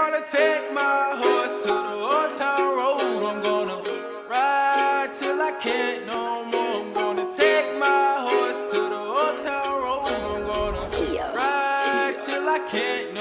gonna take my horse to the old town road. I'm gonna ride till I can't no more. I'm gonna take my horse to the old town road. I'm gonna ride till I can't no more.